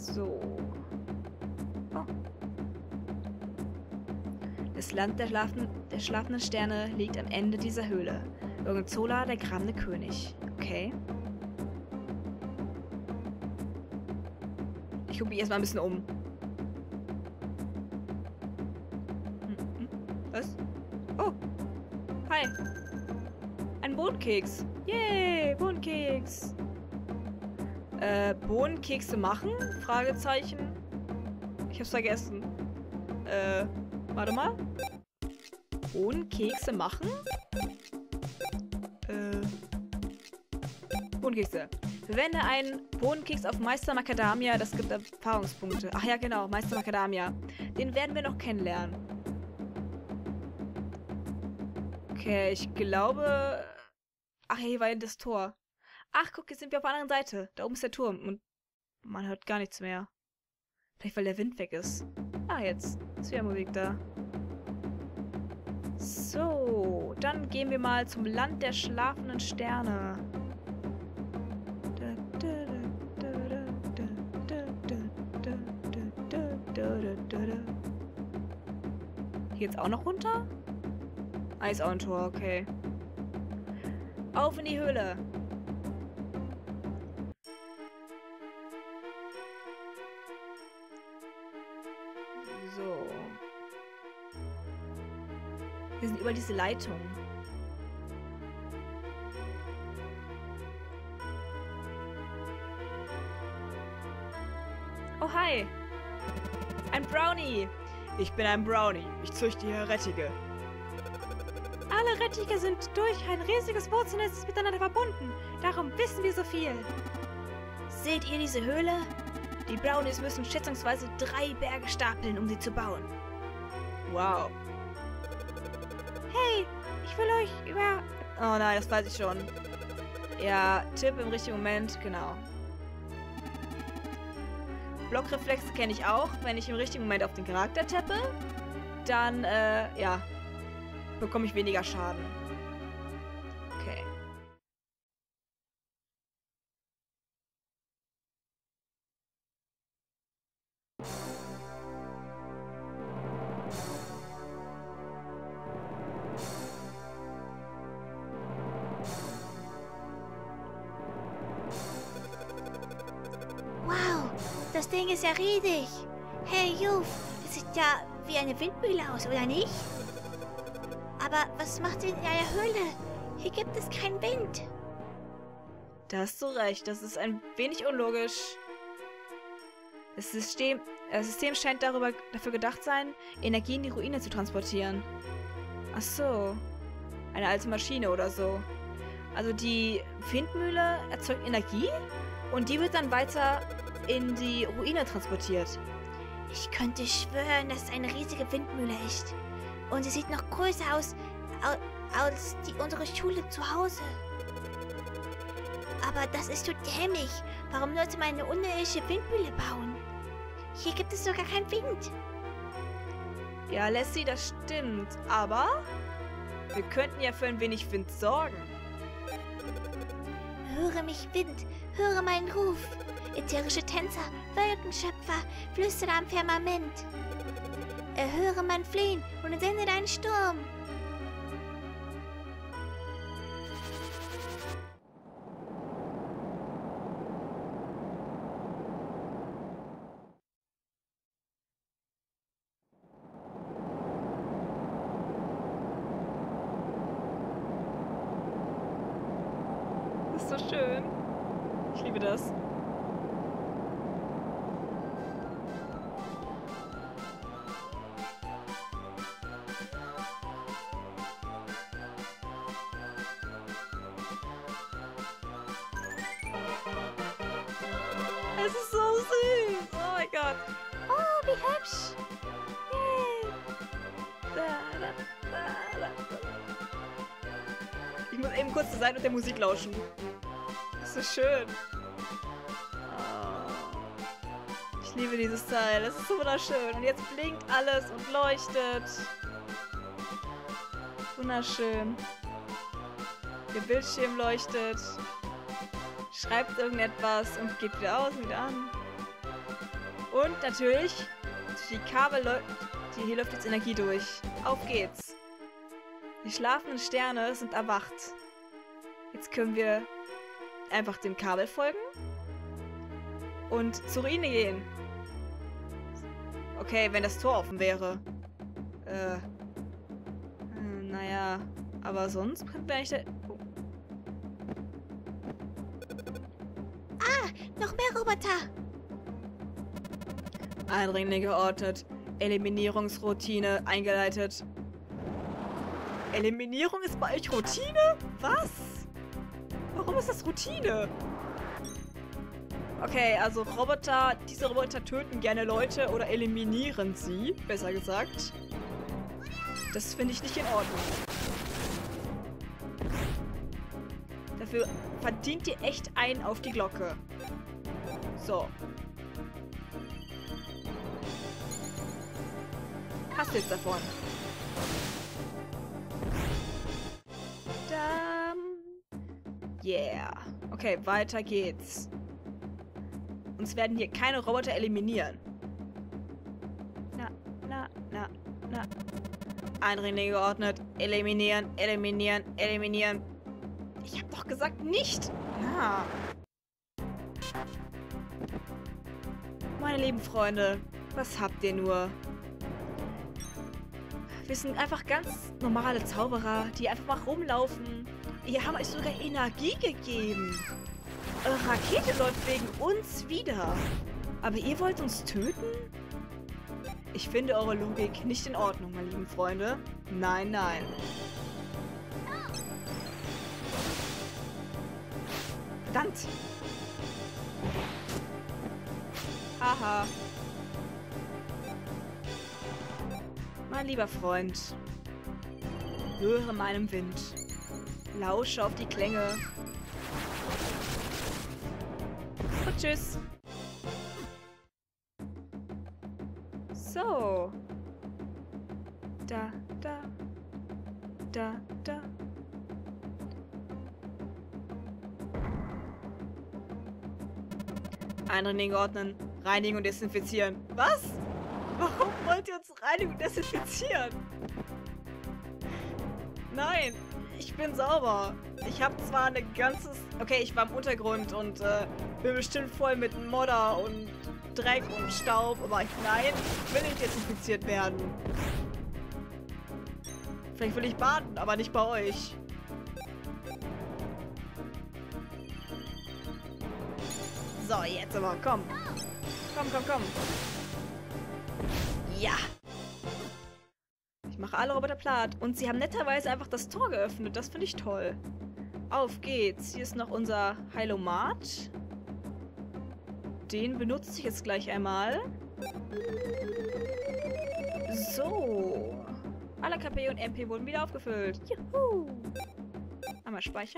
So. Oh. Das Land der schlafenden Sterne liegt am Ende dieser Höhle. Gorgonzola, der grabende König. Okay. Ich gucke mich erstmal ein bisschen um. Was? Oh. Hi. Ein Bohnenkeks. Yay, Bohnenkeks. Bohnenkekse machen? Fragezeichen. Ich hab's vergessen. Warte mal. Bohnenkekse machen? Bohnenkekse. Verwende einen Bohnenkeks auf Meister Macadamia, das gibt Erfahrungspunkte. Ach ja, genau, Meister Macadamia. Den werden wir noch kennenlernen. Okay, ich glaube... Ach ja, hier war ja das Tor. Ach, guck, jetzt sind wir auf der anderen Seite. Da oben ist der Turm und man hört gar nichts mehr. Vielleicht, weil der Wind weg ist. Ah, jetzt ist wieder Musik da. So, dann gehen wir mal zum Land der schlafenden Sterne. Hier geht's auch noch runter? Ah, ist auch ein Tor, okay. Auf in die Höhle. So. Wir sind über diese Leitung. Oh, hi. Ein Brownie. Ich bin ein Brownie. Ich züchte hier Rettige. Alle Rettige sind durch ein riesiges Wurzelnetz miteinander verbunden. Darum wissen wir so viel. Seht ihr diese Höhle? Die Brownies müssen schätzungsweise 3 Berge stapeln, um sie zu bauen. Wow. Hey, ich will euch über... Oh nein, das weiß ich schon. Ja, Tipp im richtigen Moment, genau. Blockreflex kenne ich auch. Wenn ich im richtigen Moment auf den Charakter tappe, dann, ja, bekomme ich weniger Schaden. Okay. Wow, das Ding ist ja riesig. Hey, Juf, das sieht ja wie eine Windmühle aus, oder nicht? Aber was macht ihr in einer Höhle? Hier gibt es keinen Wind. Da hast du recht, das ist ein wenig unlogisch. Das System scheint dafür gedacht sein, Energie in die Ruine zu transportieren. Ach so. Eine alte Maschine oder so. Also die Windmühle erzeugt Energie und die wird dann weiter in die Ruine transportiert. Ich könnte schwören, dass es eine riesige Windmühle ist. Und sie sieht noch größer aus als unsere Schule zu Hause. Aber das ist so dämlich. Warum sollte man eine unterirdische Windmühle bauen? Hier gibt es sogar keinen Wind. Ja, Lassie, das stimmt. Aber wir könnten ja für ein wenig Wind sorgen. Höre mich, Wind. Höre meinen Ruf. Ätherische Tänzer, Wolkenschöpfer, Flüsterer am Firmament. Erhöre mein Flehen und sende deinen Sturm. Das ist so schön. Ich liebe das. Es ist so süß. Oh mein Gott. Oh, wie hübsch. Yay. Ich muss eben kurz zur Seite und der Musik lauschen. Das ist so schön. Oh. Ich liebe dieses Teil. Es ist so wunderschön. Und jetzt blinkt alles und leuchtet. Wunderschön. Der Bildschirm leuchtet. Schreibt irgendetwas und geht wieder aus und wieder an. Und natürlich, durch die Kabel hier läuft jetzt Energie durch. Auf geht's. Die schlafenden Sterne sind erwacht. Jetzt können wir einfach dem Kabel folgen und zur Ruine gehen. Okay, wenn das Tor offen wäre. Naja, aber sonst könnten wir eigentlich... Oh. Ah, noch mehr Roboter. Eindringlinge geordnet. Eliminierungsroutine eingeleitet. Eliminierung ist bei euch Routine? Was? Warum ist das Routine? Okay, also Roboter, diese Roboter töten gerne Leute oder eliminieren sie, besser gesagt. Das finde ich nicht in Ordnung. Dafür verdient ihr echt einen auf die Glocke. So. Hast du jetzt davon? Yeah. Okay, weiter geht's. Uns werden hier keine Roboter eliminieren. Na. Eindringlinge geordnet. Eliminieren, eliminieren, eliminieren. Ich hab doch gesagt, nicht. Na. Meine lieben Freunde, was habt ihr nur? Wir sind einfach ganz normale Zauberer, die einfach mal rumlaufen. Ihr habt euch sogar Energie gegeben. Eure Rakete läuft wegen uns wieder. Aber ihr wollt uns töten? Ich finde eure Logik nicht in Ordnung, meine lieben Freunde. Nein, nein. Verdammt. Haha. Mein lieber Freund, höre meinem Wind. Lausche auf die Klänge. Und tschüss. So. Da. Eindringlinge ordnen, reinigen und desinfizieren. Was? Warum wollt ihr uns reinigen und desinfizieren? Nein, ich bin sauber. Ich habe zwar eine ganzes... Okay, ich war im Untergrund und bin bestimmt voll mit Modder und Dreck und Staub, aber nein, ich will nicht desinfiziert werden. Vielleicht will ich baden, aber nicht bei euch. So, jetzt aber, komm. Komm. Ja. Ich mache alle Roboter platt. Und sie haben netterweise einfach das Tor geöffnet. Das finde ich toll. Auf geht's. Hier ist noch unser Heilomat. Den benutze ich jetzt gleich einmal. So. Alle KP und MP wurden wieder aufgefüllt. Juhu. Einmal speichern.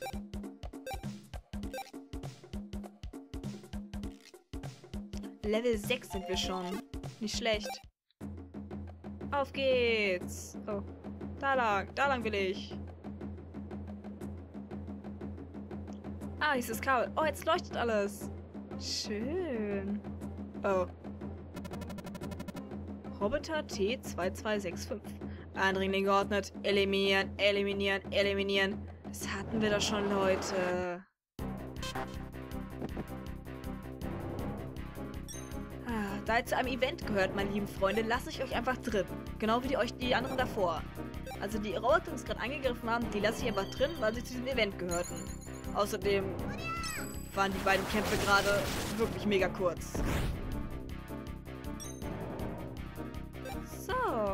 Level 6 sind wir schon. Nicht schlecht. Auf geht's. Oh. Da lang will ich. Ah, hier ist das Kabel. Oh, jetzt leuchtet alles. Schön. Oh. Roboter T2265. Eindringling geordnet. Eliminieren, eliminieren, eliminieren. Das hatten wir doch schon, Leute. Da ihr zu einem Event gehört, meine lieben Freunde, lasse ich euch einfach drin. Genau wie die anderen davor. Also die Roboter, die uns gerade angegriffen haben, die lasse ich einfach drin, weil sie zu diesem Event gehörten. Außerdem waren die beiden Kämpfe gerade wirklich mega kurz. So.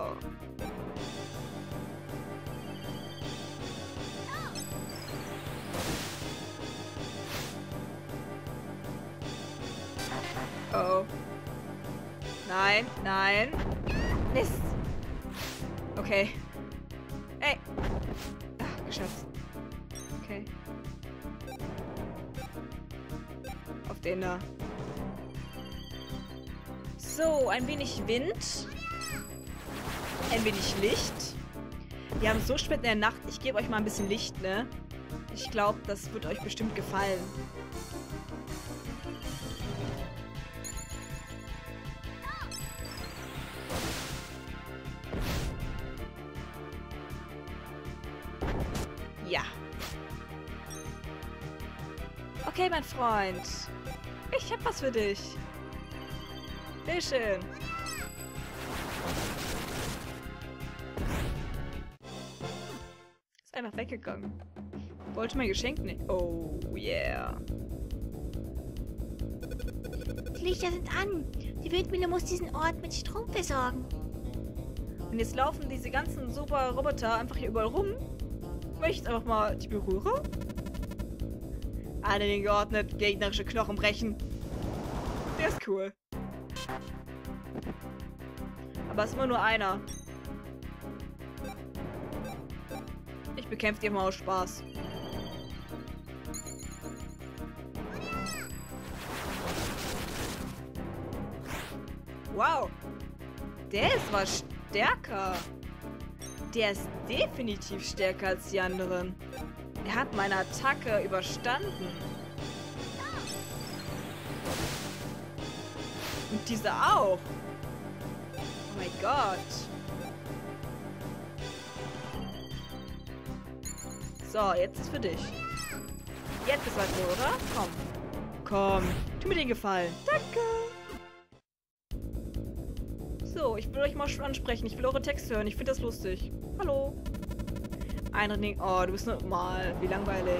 Oh. Nein. Mist. Okay. Ey. Ach, geschafft. Okay. Auf den da. So, ein wenig Wind. Ein wenig Licht. Wir haben es so spät in der Nacht. Ich gebe euch mal ein bisschen Licht, ne? Ich glaube, das wird euch bestimmt gefallen. Okay, mein Freund. Ich hab was für dich. Bitteschön. Ist einfach weggegangen. Wollte mein Geschenk nicht. Oh, yeah. Die Lichter sind an. Die Windmühle muss diesen Ort mit Strom versorgen. Und jetzt laufen diese ganzen super Roboter einfach hier überall rum. Wenn ich jetzt einfach mal die berühre. Alle geordnet, gegnerische Knochen brechen. Der ist cool. Aber es ist immer nur einer. Ich bekämpfe die immer aus Spaß. Wow. Der ist was stärker. Der ist definitiv stärker als die anderen. Er hat meine Attacke überstanden. Und diese auch. Oh mein Gott. So, jetzt ist für dich. Jetzt ist was wohl, oder? Komm. Komm. Tu mir den Gefallen. Danke. So, ich will euch mal ansprechen. Ich will eure Texte hören. Ich finde das lustig. Hallo. Einreden. Oh, du bist normal. Wie langweilig.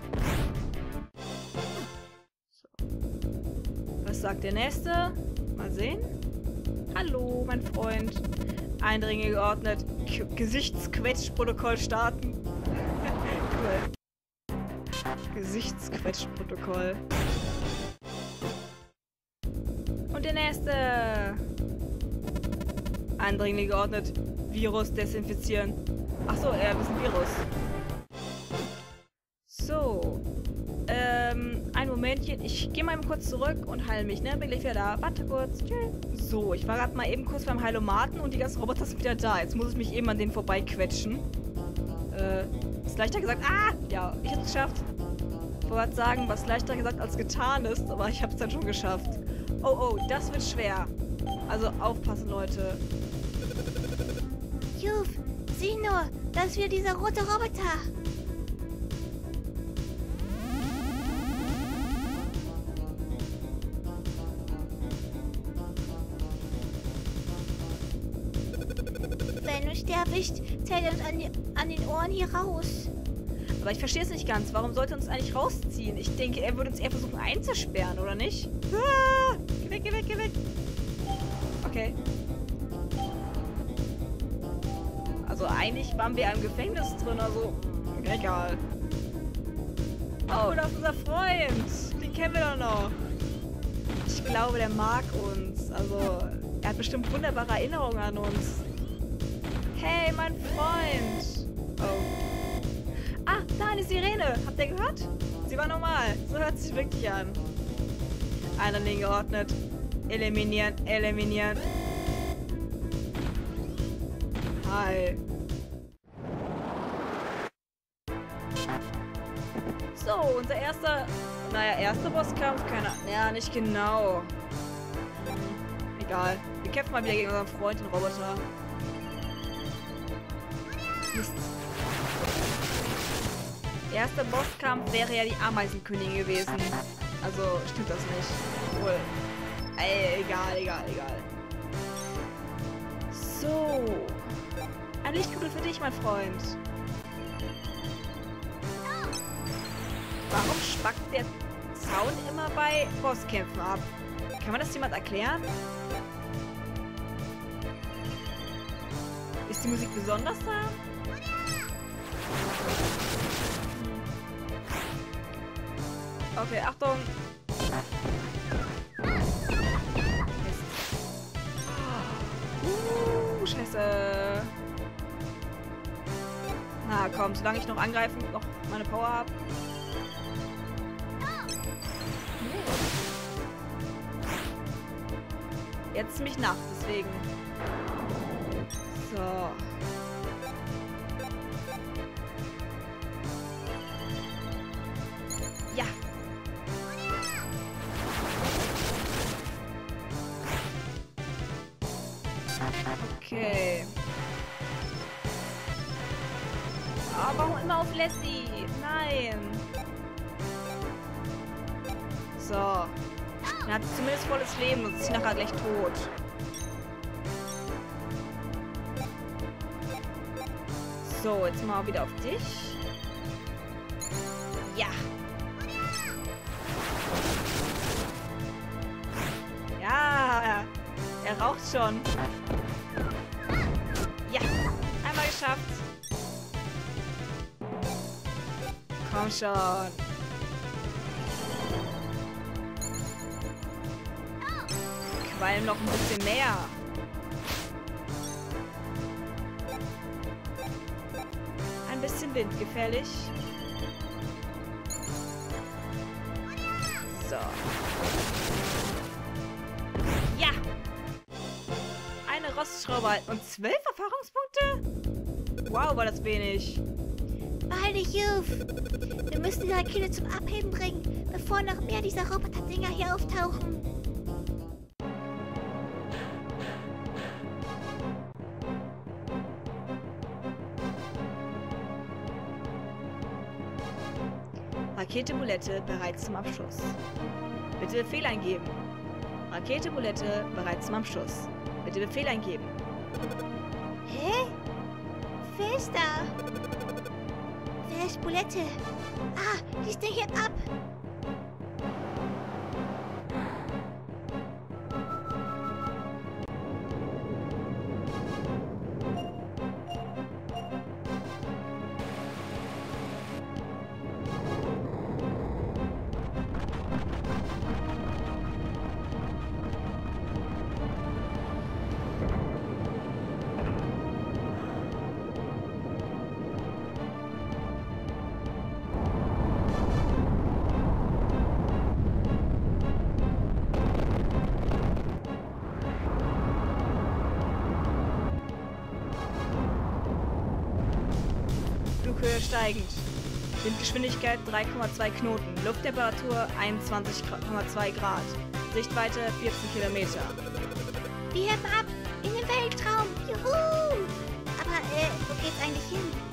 So. Was sagt der Nächste? Mal sehen. Hallo, mein Freund. Eindringlinge geordnet. Gesichtsquetschprotokoll starten. Cool. Gesichtsquetschprotokoll. Und der Nächste. Eindringlinge geordnet. Virus desinfizieren. Achso, wir sind Virus. So. Ein Momentchen. Ich gehe mal eben kurz zurück und heile mich, ne? Bin gleich wieder da. Warte kurz. Tschüss. So, ich war gerade mal eben kurz beim Heilomaten und die ganzen Roboter sind wieder da. Jetzt muss ich mich eben an denen vorbeiquetschen. Ist leichter gesagt. Ah! Ja, ich hab's geschafft. Ich wollte sagen, was leichter gesagt als getan ist, aber ich hab's dann schon geschafft. Oh, oh, das wird schwer. Also aufpassen, Leute. Juf, sieh nur, da ist wieder dieser rote Roboter. Wenn uns der erwischt, zählt er uns an den Ohren hier raus. Aber ich verstehe es nicht ganz. Warum sollte er uns eigentlich rausziehen? Ich denke, er würde uns eher versuchen einzusperren, oder nicht? Ah! Geh weg, geh weg, geh weg. Okay. Also eigentlich waren wir im Gefängnis drin, also egal. Oh, da ist unser Freund. Den kennen wir doch noch. Ich glaube, der mag uns. Also, er hat bestimmt wunderbare Erinnerungen an uns. Hey, mein Freund. Oh. Ah, da eine Sirene. Habt ihr gehört? Sie war normal. So hört sie sich wirklich an. Einreden geordnet. Eliminieren, eliminieren. Hi. So, unser erster Bosskampf, keine Ahnung. Ja, nicht genau. Egal. Wir kämpfen mal wieder gegen unseren Freund, den Roboter. Mist. Erster Bosskampf wäre ja die Ameisenkönigin gewesen. Also stimmt das nicht. Wohl. Egal. So. Ein Lichtkugel für dich, mein Freund. Warum spackt der Sound immer bei Bosskämpfen ab? Kann man das jemand erklären? Ist die Musik besonders da? Okay, Achtung. Scheiße. Na komm, solange ich noch angreifen, noch meine Power habe. Jetzt ist mich Nacht, deswegen. So. Ja. Okay. Ah, warum immer auf Lassie? Nein. So. Dann hat sie zumindest volles Leben und ist nachher gleich tot. So, jetzt mal wieder auf dich. Ja. Ja. Er raucht schon. Ja. Einmal geschafft. Komm schon. Qualm noch ein bisschen mehr. Ein bisschen Wind, gefährlich. So. Ja! Eine Rostschraube und 12 Erfahrungspunkte? Wow, war das wenig. Beeil dich, Youth. Wir müssen die Rakete zum Abheben bringen, bevor noch mehr dieser Roboter-Dinger hier auftauchen. Rakete Bulette bereit zum Abschuss. Bitte Befehl eingeben. Rakete Bulette bereit zum Abschuss. Bitte Befehl eingeben. Hä? Wer ist da? Wer ist Bulette? Ah, die ist hier ab. Flughöhe steigend. Windgeschwindigkeit 3,2 Knoten. Lufttemperatur 21,2 Grad. Sichtweite 14 Kilometer. Wir heben ab in den Weltraum. Juhu! Aber, wo geht's eigentlich hin?